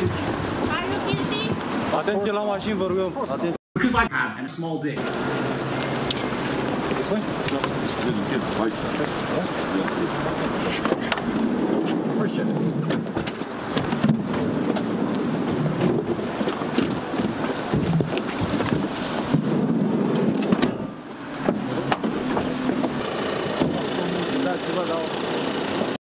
Atenție la mașini, vă rugăm. Atenție. Because I have and a small dick. This way? No. First check.